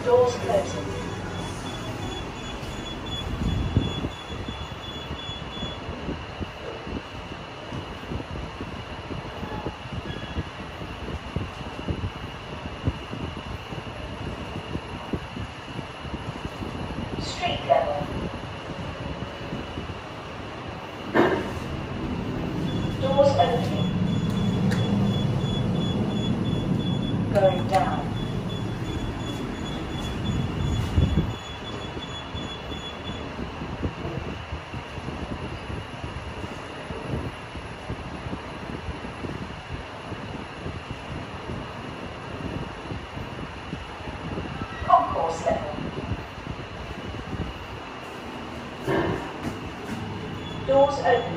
Doors closing. Street level. Doors opening. Going down. Concourse level. Doors open.